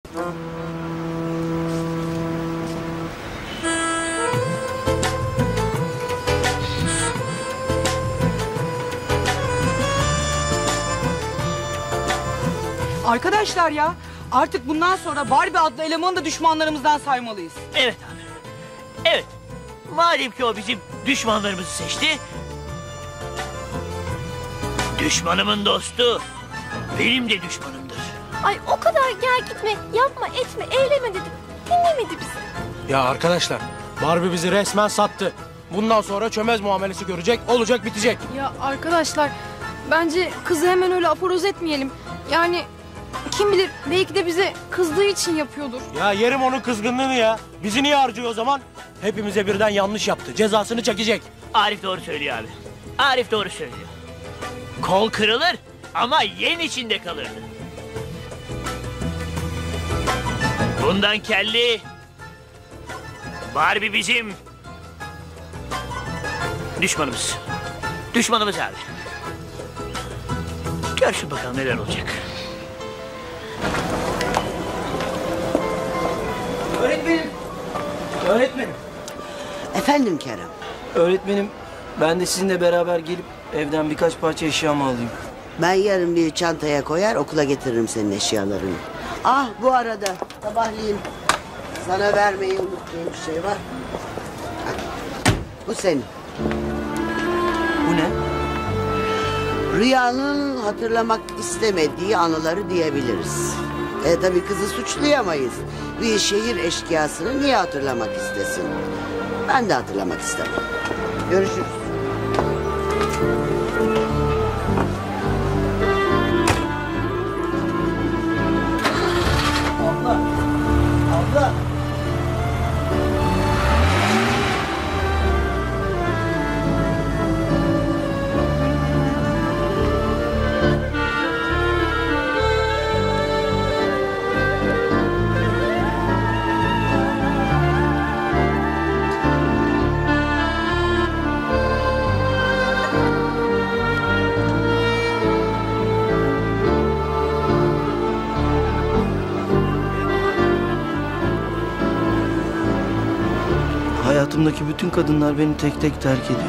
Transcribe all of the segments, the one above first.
Arkadaşlar ya, artık bundan sonra Barbie adlı elemanı da düşmanlarımızdan saymalıyız. Evet abi. Evet. Madem ki o bizim düşmanlarımızı seçti... düşmanımın dostu benim de düşmanımdır. Ay o kadar gel gitme, yapma etme, eyleme dedim. Dinlemedi bizi. Ya arkadaşlar, Barbie bizi resmen sattı. Bundan sonra çömez muamelesi görecek, olacak bitecek. Ya arkadaşlar, bence kızı hemen öyle aforoz etmeyelim. Yani kim bilir, belki de bize kızdığı için yapıyordur. Ya yerim onun kızgınlığını ya. Bizi niye harcıyor o zaman? Hepimize birden yanlış yaptı. Cezasını çekecek. Arif doğru söylüyor abi. Arif doğru söylüyor. Kol kırılır ama yen içinde kalırdı. Bundan kelli... Barbie bizim... düşmanımız. Düşmanımız abi. Görsün bakalım neler olacak. Öğretmenim. Öğretmenim. Efendim Kerem. Öğretmenim, ben de sizinle beraber gelip evden birkaç parça eşyamı alayım. Ben yarın bir çantaya koyar okula getiririm senin eşyalarını. Ah bu arada sabahleyin sana vermeyi unuttuğum bir şey var. Bu senin. Bu ne? Rüyanın hatırlamak istemediği anıları diyebiliriz. Tabii kızı suçlayamayız. Bir şehir eşkıyasını niye hatırlamak istesin? Ben de hatırlamak istemem. Görüşürüz. Abla. Abla. Hayatımdaki bütün kadınlar beni tek tek terk ediyor.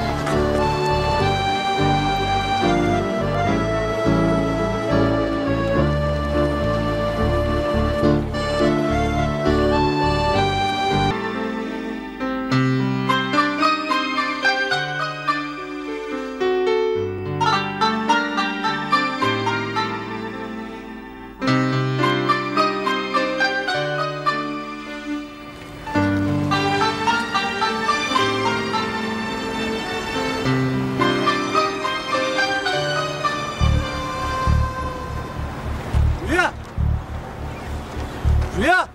Rüya! Rüya!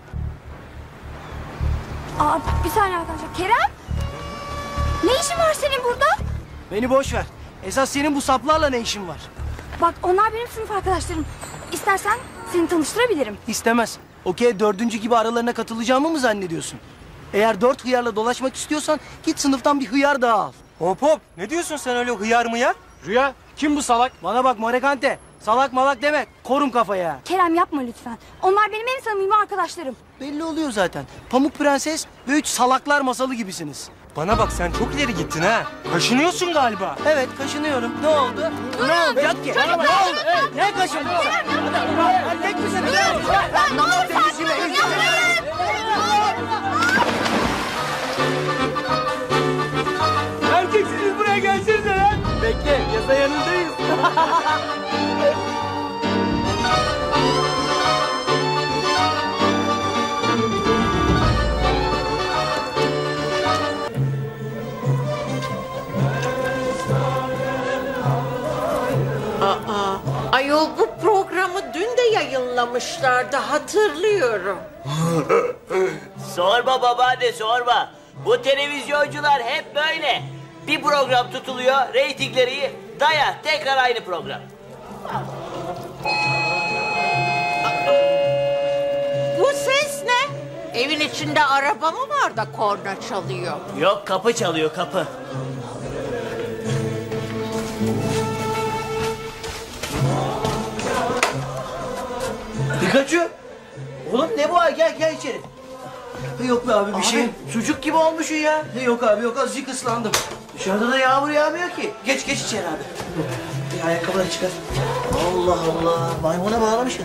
Aa, bir saniye arkadaşlar. Kerem? Ne işin var senin burada? Beni boş ver. Esas senin bu saplarla ne işin var? Bak onlar benim sınıf arkadaşlarım. İstersen seni tanıştırabilirim. İstemez. Okey, 4. gibi aralarına katılacağımı mı zannediyorsun? Eğer 4 hıyarla dolaşmak istiyorsan git sınıftan bir hıyar daha al. Hop hop! Ne diyorsun sen öyle hıyar mıyar? Rüya, kim bu salak? Bana bak Morekante. Salak malak deme. Korum kafaya. Kerem yapma lütfen. Onlar benim en samimi arkadaşlarım. Belli oluyor zaten. Pamuk Prenses ve 3 salaklar masalı gibisiniz. Bana bak sen çok ileri gittin ha. Kaşınıyorsun galiba. Evet, kaşınıyorum. Ne oldu? Ne oldu? Yok ki. Ne oldu? Ne kaşındın? Hallet misin? Ne olur sakin olun. Yapmayın. Erkeksiniz buraya gelsenize lan. Bekle, yasa yanındayız. Ayol bu programı dün de yayınlamışlardı, hatırlıyorum. Sorma babaanne sorma. Bu televizyoncular hep böyle. Bir program tutuluyor, reytingleri iyi. Daya tekrar aynı program. Bu ses ne? Evin içinde araba mı var da korna çalıyor? Yok, kapı çalıyor, kapı. Pikachu, Oğlum ne bu ay? Gel içeri. Yok be abi bir şey. Sucuk gibi olmuşsun ya. Yok abi yok azıcık ıslandım. Dışarıda da yağmur yağmıyor ki. Geç içeri abi. Bir ayakkabıları çıkar. Allah Allah. Maymuna bağlamışsın.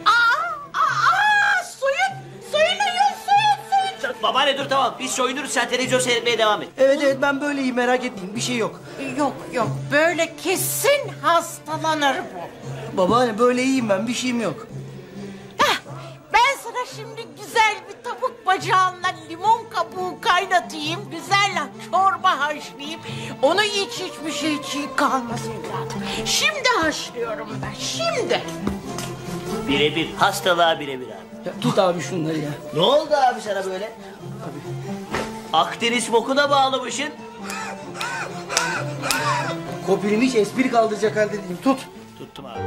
Suyun. Babaanne dur tamam. Biz soyunuruz sen televizyon seyretmeye devam et. Evet ben böyleyim merak etmeyin bir şey yok. Yok böyle kesin hastalanır bu. Babaanne böyle iyiyim ben bir şeyim yok. Ben sana şimdi güzel bir tavuk bacağınla limon kabuğu kaynatayım. Güzel çorba haşlayayım. Onu iç hiçbir şey çiğ kalmaz evladım. Şimdi haşlıyorum ben şimdi. Birebir. Hastalığa birebir abi. Ya, tut abi şunları ya. Ne oldu abi sana böyle? Akdeniz bokuna bağlamışsın. Kopilimi hiç espri kaldıracak halde değilim tut. Tuttum abi.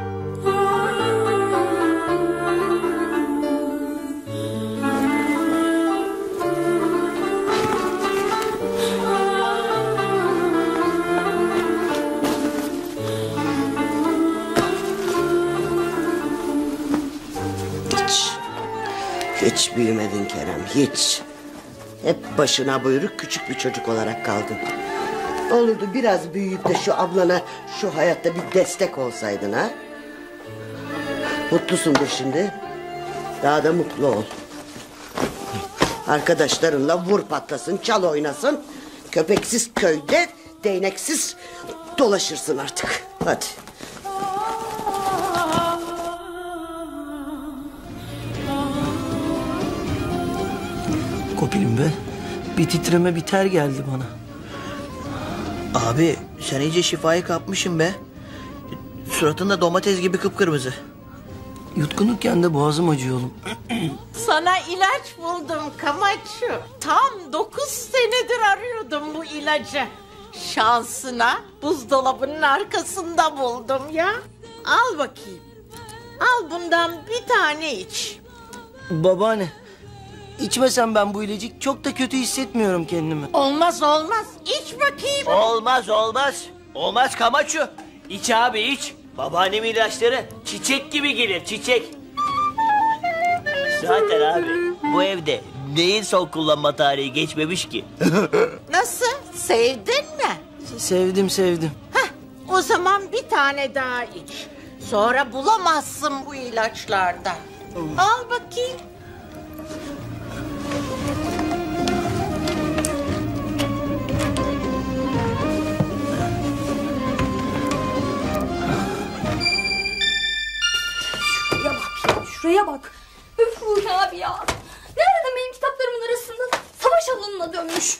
Hiç büyümedin Kerem, hiç. Hep başına buyruk küçük bir çocuk olarak kaldın. Olurdu biraz büyüyüp de şu ablana şu hayatta bir destek olsaydın ha. Mutlusundur şimdi. Daha da mutlu ol. Arkadaşlarınla vur patlasın, çal oynasın. Köpeksiz köyde değneksiz dolaşırsın artık. Hadi. Kopilim be. Bir titreme bir ter geldi bana. Abi sen iyice şifayı kapmışsın be. Suratında domates gibi kıpkırmızı. Yutkunurken de boğazım acıyor oğlum. Sana ilaç buldum Kamaçu. Tam 9 senedir arıyordum bu ilacı. Şansına buzdolabının arkasında buldum ya. Al bakayım. Al bundan bir tane iç. Babaanne. İçmesem ben bu ilacı çok da kötü hissetmiyorum kendimi. Olmaz. İç bakayım. Olmaz Kamaçu. İç abi iç. Babaannemin ilaçları çiçek gibi gelir çiçek. Zaten abi bu evde neyin son kullanma tarihi geçmemiş ki? Nasıl? Sevdin mi? Sevdim. Heh, o zaman bir tane daha iç. Sonra bulamazsın bu ilaçlardan. Al bakayım. Şuraya bak. Üf Ruhi abi ya. Ne aradın benim kitaplarımın arasında? Savaş alanına dönmüş.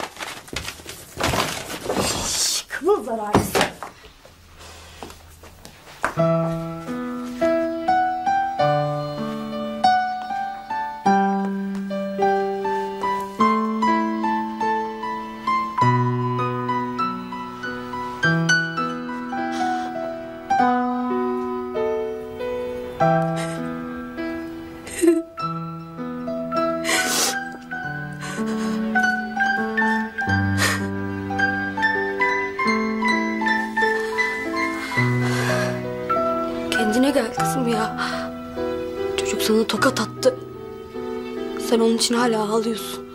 Kıvılcılar ailesi. Kendine gel kızım ya. Çocuk sana tokat attı. Sen onun için hala ağlıyorsun.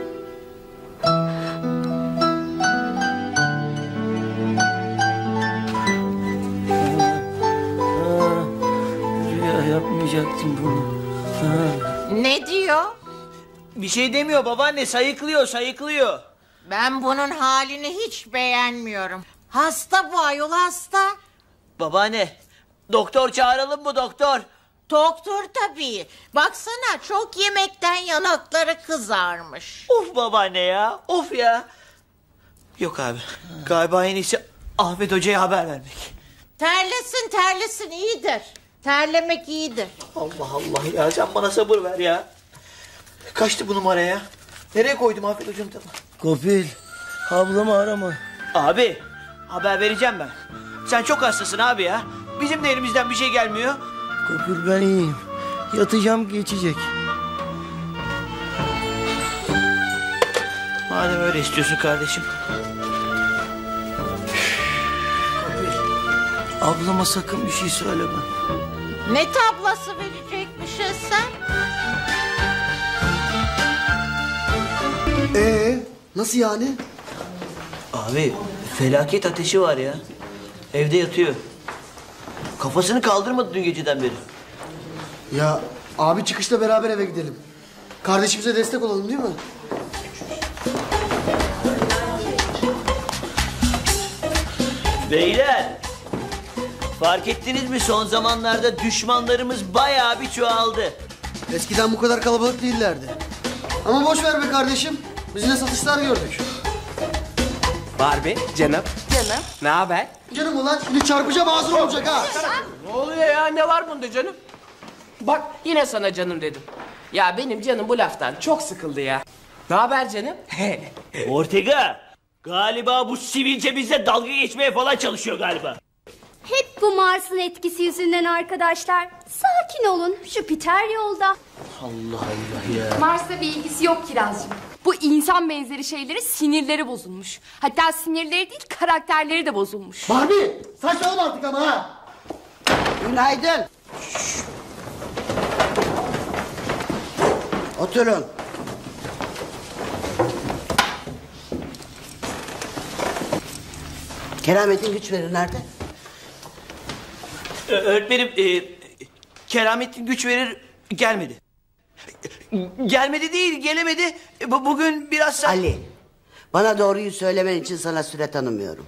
Rüya yapmayacaktım bunu. Ne diyor? Bir şey demiyor babaanne, sayıklıyor. Ben bunun halini hiç beğenmiyorum. Hasta bu ayol hasta. Babaanne, doktor çağıralım mı doktor? Doktor tabii. Baksana çok yemekten yanakları kızarmış. Of babaanne ya, of ya. Yok abi, galiba en iyisi Ahmet Hoca'ya haber vermek. Terlesin iyidir. Terlemek iyidir. Allah Allah ya, sen bana sabır ver ya. Kaçtı bu numara ya? Nereye koydum Ahmet Hoca'nın tabağı? Kopil. Ablamı arama. Abi, haber vereceğim ben. Sen çok hastasın abi ya. Bizim de elimizden bir şey gelmiyor. Kopil ben iyiyim. Yatacağım geçecek. Madem öyle istiyorsun kardeşim. Kopil. Ablama sakın bir şey söyleme. Ne tablası verecekmiş düşesen? Nasıl yani? Abi felaket ateşi var ya. Evde yatıyor. Kafasını kaldırmadı dün geceden beri. Ya abi çıkışta beraber eve gidelim. Kardeşimize destek olalım değil mi? Beyler, fark ettiniz mi son zamanlarda düşmanlarımız bayağı bir çoğaldı. Eskiden bu kadar kalabalık değillerdi. Ama boş ver be kardeşim. Biz yine satışlar gördük. Barbie, canım. Canım. Ne haber? Canım ulan şimdi çarpacağım ağzın olacak ha. Ne oluyor ya? Ne var bunda canım? Bak yine sana canım dedim. Ya benim canım bu laftan çok sıkıldı ya. Ne haber canım? Ortega, galiba bu sivilce bize dalga geçmeye falan çalışıyor galiba. Hep bu Mars'ın etkisi yüzünden arkadaşlar. Sakin olun. Jüpiter yolda. Allah Allah ya. Mars'la bir ilgisi yok Kirazcığım. Bu insan benzeri şeyleri sinirleri bozulmuş. Hatta sinirleri değil karakterleri de bozulmuş. Barbie saçmalama artık ama ha. Günaydın. Oturun. Kerametin güç verir nerede? Öğretmenim, Keramettin güç verir gelmedi. Gelmedi değil, gelemedi. Bugün biraz... Ali, bana doğruyu söylemen için sana süre tanımıyorum.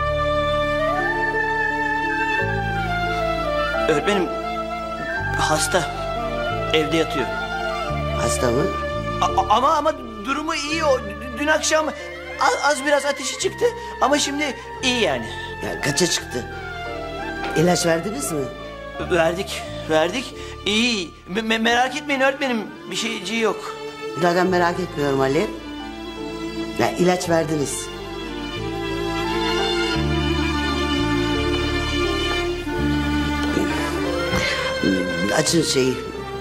Öğretmenim, hasta. Evde yatıyor. Hasta mı? Ama durumu iyi o. Dün akşam az biraz ateşi çıktı ama şimdi iyi yani. Ya kaça çıktı? İlaç verdiniz mi? Verdik. İyi. Merak etmeyin öğretmenim. Bir şeyciği yok. Zaten merak etmiyorum Ali. Ya ilaç verdiniz. Açın şeyi.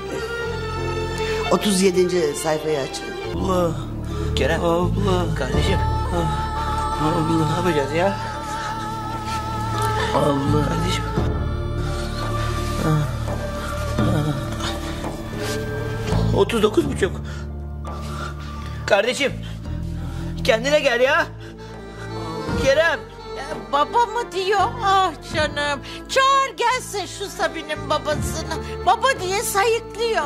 37. sayfayı açın. Abla. Kerem. Abla. Kardeşim. Abla. Ne yapacağız ya? Abla. Kardeşim. 39,5. Kardeşim. Kendine gel ya. Kerem. Baba mı diyor? Ah canım. Çağır gelsin şu Sabi'nin babasını. Baba diye sayıklıyor.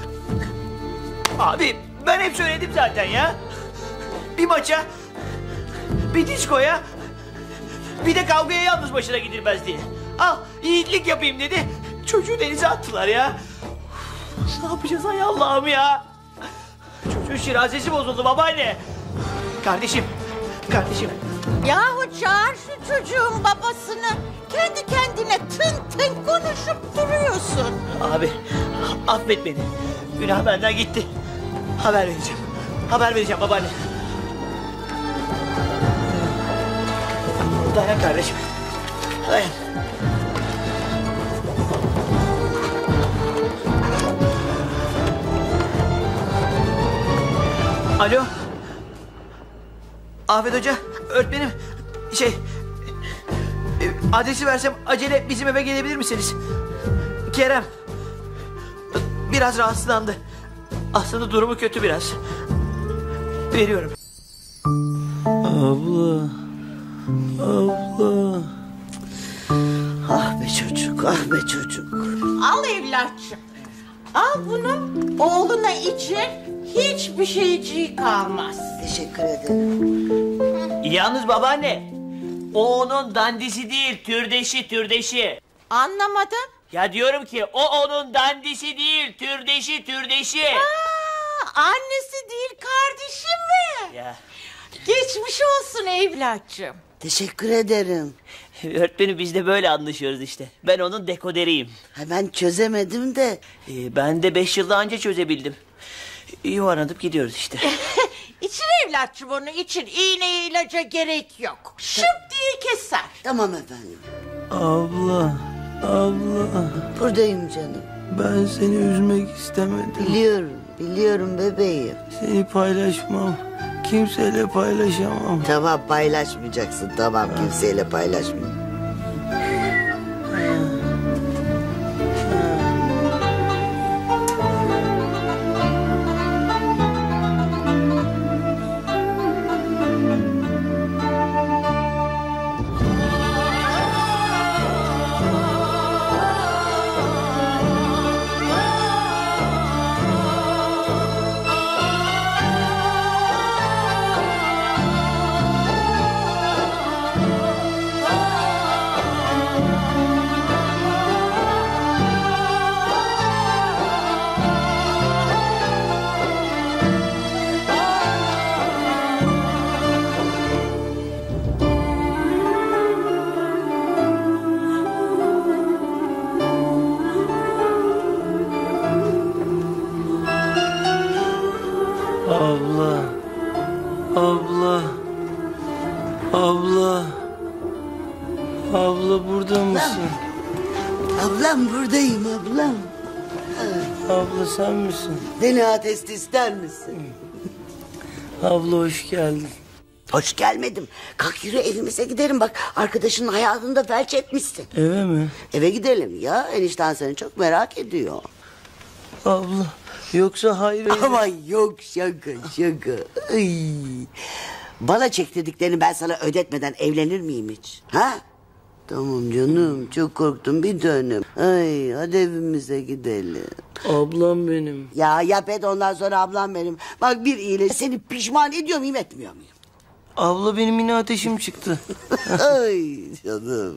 Abi ben hep söyledim zaten ya. Bir maça, bir diskoya, bir de kavgaya yalnız başına gidilmez diye. Al yiğitlik yapayım dedi. Çocuğu denize attılar ya. Ne yapacağız ay Allah'ım ya. Çocuğun şirazesi bozuldu babaanne. Kardeşim. Yahu çağır şu çocuğun babasını. Kendi kendine tın tın konuşup duruyorsun. Abi affet beni. Günah benden gitti. Haber vereceğim babaanne. Dayan kardeşim. Dayan. Alo. Afet Hoca, öğretmenim. Adresi versem acele bizim eve gelebilir misiniz? Kerem. Biraz rahatsızlandı. Aslında durumu kötü biraz. Veriyorum. Abla. Ah be çocuk, ah be çocuk. Al evlatçım. Al bunu oğluna içir. Hiçbir şeyciği kalmaz. Teşekkür ederim. Yalnız babaanne. O onun dandisi değil, türdeşi. Anlamadım. Ya diyorum ki o onun dandisi değil, türdeşi. Annesi değil kardeşi mi? Ya. Geçmiş olsun evlatçım. Teşekkür ederim. Öğretmenim biz de böyle anlaşıyoruz işte. Ben onun dekoderiyim. Ben çözemedim de. Ben de 5 yılda anca çözebildim. Yuvarlanıp gidiyoruz işte. İçin evlatçım onu için. İğneye ilaca gerek yok. Şıp diye keser. Tamam efendim. Abla. Buradayım canım. Ben seni üzmek istemedim. Biliyorum bebeğim. Seni paylaşmam. Kimseyle paylaşamam. Tamam paylaşmayacaksın. Tamam kimseyle paylaşma. Abla. Abla. Abla. Abla burada mısın? Ablam buradayım ablam. Abla sen misin? DNA testi ister misin? Abla hoş geldin. Hoş gelmedim. Kalk yürü evimize gidelim bak. Arkadaşının hayatını da felç etmişsin. Eve mi? Eve gidelim ya. Enişten seni çok merak ediyor. Abla yoksa hayır. Aman yok şaka. Ay. Bana çektirdiklerini ben sana ödetmeden evlenir miyim hiç? Ha? Tamam canım çok korktum bir dönem. Ay hadi evimize gidelim. Ablam benim. Ya yap et ondan sonra ablam benim. Bak bir iyileş seni pişman ediyor muyum etmiyor muyum? Abla benim yine ateşim çıktı. Ay canım.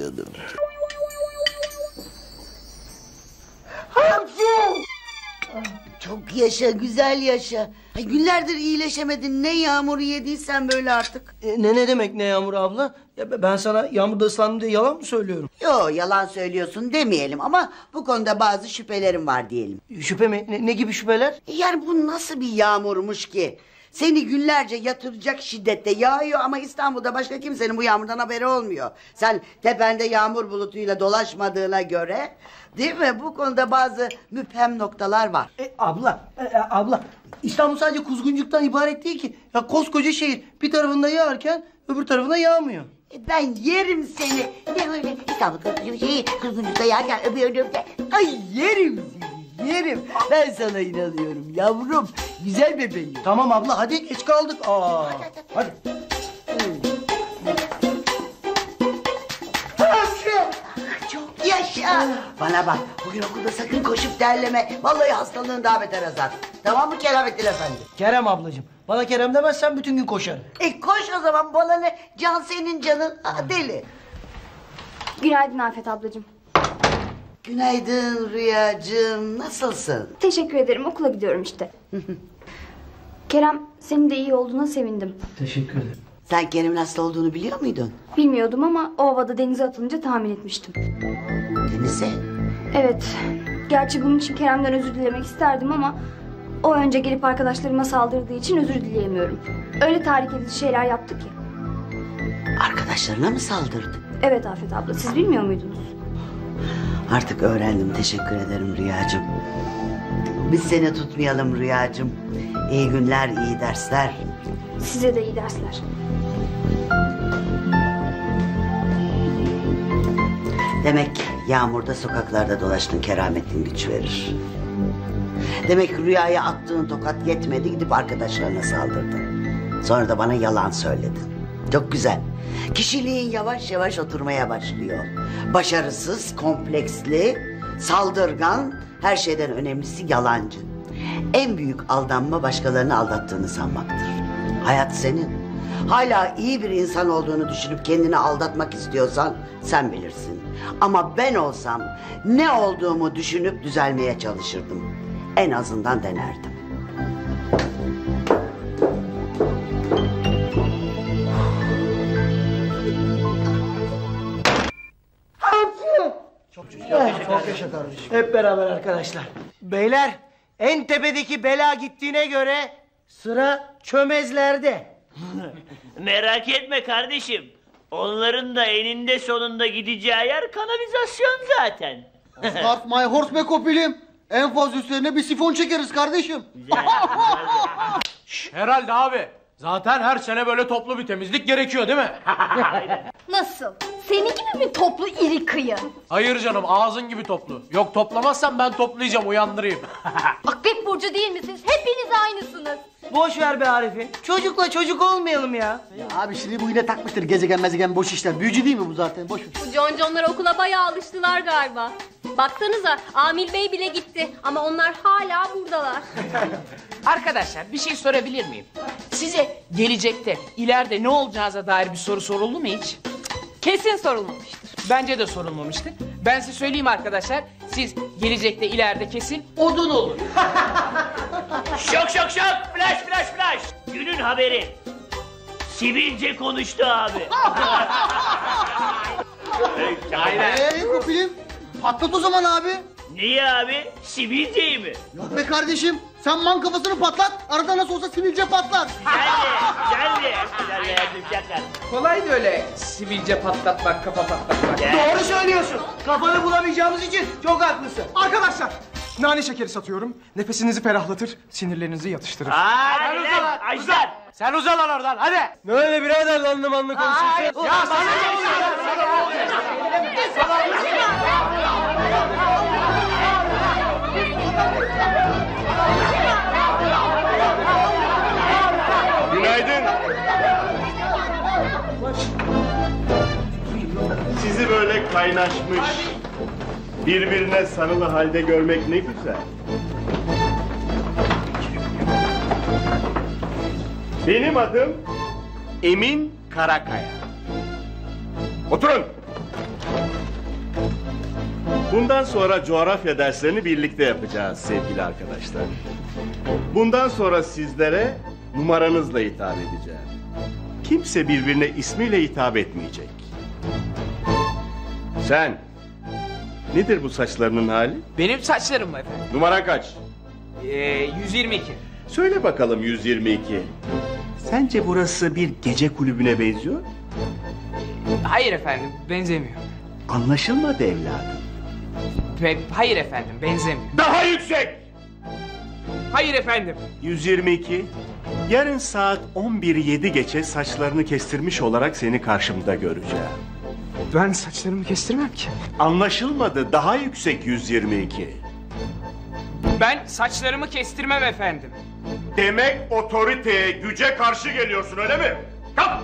Çok yaşa güzel yaşa. Ay, günlerdir iyileşemedin ne yağmuru yediysen böyle artık. Ne demek ne Yağmur abla? Ya ben sana yağmurda ıslandım diye yalan mı söylüyorum? Yo yalan söylüyorsun demeyelim ama bu konuda bazı şüphelerim var diyelim. Şüphe mi? Ne gibi şüpheler? Yani bu nasıl bir yağmurmuş ki? Seni günlerce yatıracak şiddette yağıyor ama İstanbul'da başka kimsenin bu yağmurdan haberi olmuyor. Sen tepende yağmur bulutuyla dolaşmadığına göre değil mi? Bu konuda bazı müphem noktalar var. Abla İstanbul sadece kuzguncuktan ibaret değil ki. Ya koskoca şehir bir tarafında yağarken öbür tarafında yağmıyor. Ben yerim seni. Ne öyle İstanbul'da kuzguncukta yağarken öbüründe. Ay yerim seni yerim. Ben sana inanıyorum yavrum. Güzel bebeğim. Tamam abla hadi geç kaldık. Hadi. Çok yaşa. Bana bak bugün okulda sakın koşup derleme. Vallahi hastalığın daha beter azar. Tamam mı Keramettin Efendi? Kerem ablacığım. Bana Kerem demezsen bütün gün koşarım. Koş o zaman bana ne? Can senin canın. Deli. Günaydın Afet ablacığım. Günaydın Rüyacığım. Nasılsın? Teşekkür ederim, okula gidiyorum işte. Kerem, senin de iyi olduğuna sevindim. Teşekkür ederim. Sen Kerem'in hasta olduğunu biliyor muydun? Bilmiyordum ama o ovada denize atılınca tahmin etmiştim. Denize? Evet, gerçi bunun için Kerem'den özür dilemek isterdim ama o önce gelip arkadaşlarıma saldırdığı için özür dileyemiyorum. Öyle tahrik edici şeyler yaptı ki. Arkadaşlarına mı saldırdı? Evet Afet abla, siz bilmiyor muydunuz? Artık öğrendim. Teşekkür ederim Rüyacığım. Biz seni tutmayalım Rüyacığım. İyi günler, iyi dersler. Size de iyi dersler. Demek yağmurda sokaklarda dolaştın Keramettin güç verir. Demek Rüya'ya attığın tokat yetmedi gidip arkadaşlarına saldırdın. Sonra da bana yalan söyledin. Çok güzel. Kişiliğin yavaş yavaş oturmaya başlıyor. Başarısız, kompleksli, saldırgan, her şeyden önemlisi yalancı. En büyük aldanma başkalarını aldattığını sanmaktır. Hayat senin. Hala iyi bir insan olduğunu düşünüp kendini aldatmak istiyorsan sen bilirsin. Ama ben olsam ne olduğumu düşünüp düzelmeye çalışırdım. En azından denerdim. Çok yaşa kardeşim. Hep beraber arkadaşlar. Beyler en tepedeki bela gittiğine göre sıra çömezlerde. Merak etme kardeşim. Onların da eninde sonunda gideceği yer kanalizasyon zaten. Start my horse be kopilim. En fazla üstlerine bir sifon çekeriz kardeşim. Herhalde abi. Zaten her sene böyle toplu bir temizlik gerekiyor değil mi? Nasıl? Senin gibi mi toplu iri kıyı? Hayır canım ağzın gibi toplu. Yok toplamazsan ben toplayacağım uyandırayım. Akrep burcu değil misiniz? Hepiniz aynısınız. Boş ver be Arif'in. Çocukla çocuk olmayalım ya. Ya abi şimdi bu yine takmıştır gezegen mezegen boş işler. Büyücü değil mi bu zaten boş ver. Bu conconlar okula bayağı alıştılar galiba. Baksanıza Amil Bey bile gitti ama onlar hala buradalar. Arkadaşlar bir şey sorabilir miyim? Size gelecekte, ileride ne olacağınıza dair bir soru soruldu mu hiç? Kesin sorulmamıştır. Bence de sorulmamıştır. Ben size söyleyeyim arkadaşlar. Siz gelecekte, ileride kesin odun olur. Şok şok şok! Flash flash flash! Günün haberi. Sivilce konuştu abi. Kopilim patlat o zaman abi. Niye abi? Sivilceyi mi? Yok be kardeşim Sen man kafasını patlat. Arada nasıl olsa sivilce patlar. Geldi. Kolaydı öyle sivilce patlatmak, kafa patlatmak. Doğru söylüyorsun. Kafanı bulamayacağımız için çok haklısın. Arkadaşlar, nane şekeri satıyorum. Nefesinizi ferahlatır, sinirlerinizi yatıştırır. Hadi lan Ajdar. Sen uza lan oradan hadi. Ne öyle birader lanlı manlı konuşuyorsun? Ya sana ne oluyor? Günaydın. Sizi böyle kaynaşmış, birbirine sarılı halde görmek ne güzel. Benim adım Emin Karakaya. Oturun. Bundan sonra coğrafya derslerini birlikte yapacağız sevgili arkadaşlar. Bundan sonra sizlere numaranızla hitap edeceğim. Kimse birbirine ismiyle hitap etmeyecek. Sen, nedir bu saçlarının hali? Benim saçlarım mı efendim? Numaran kaç? 122. Söyle bakalım 122. Sence burası bir gece kulübüne benziyor? Hayır efendim, benzemiyor. Anlaşılmadı evladım. Hayır efendim, benzemiyor. Daha yüksek! Hayır efendim. 122. Yarın saat 11:07 geçe saçlarını kestirmiş olarak seni karşımda göreceğim. Ben saçlarımı kestirmem ki. Anlaşılmadı. Daha yüksek 122. Ben saçlarımı kestirmem efendim. Demek otoriteye, güce karşı geliyorsun öyle mi? Kalk!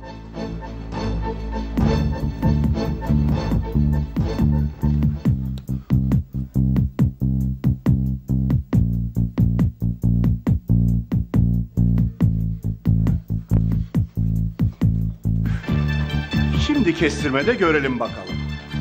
Şimdi kestirmede görelim bakalım.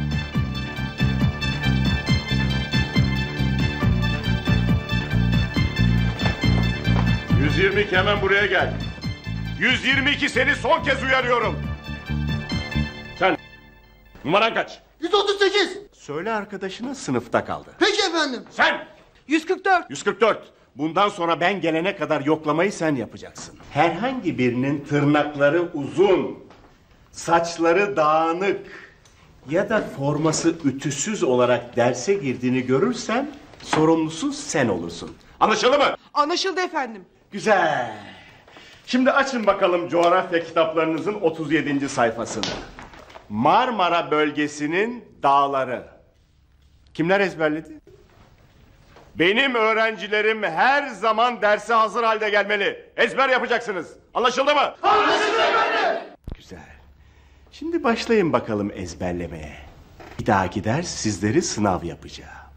...122 hemen buraya gel. 122 seni son kez uyarıyorum. Sen numaran kaç? 138. Söyle arkadaşının sınıfta kaldı. Peki efendim. Sen 144. 144. Bundan sonra ben gelene kadar yoklamayı sen yapacaksın. Herhangi birinin tırnakları uzun, saçları dağınık ya da forması ütüsüz olarak derse girdiğini görürsem sorumlusu sen olursun. Anlaşıldı mı? Anlaşıldı efendim. Güzel. Şimdi açın bakalım coğrafya kitaplarınızın 37. sayfasını. Marmara bölgesinin dağları. Kimler ezberledi? Benim öğrencilerim her zaman derse hazır halde gelmeli. Ezber yapacaksınız. Anlaşıldı mı? Anlaşıldı efendim. Güzel. Şimdi başlayın bakalım ezberlemeye. Bir dahaki ders sizleri sınav yapacağım.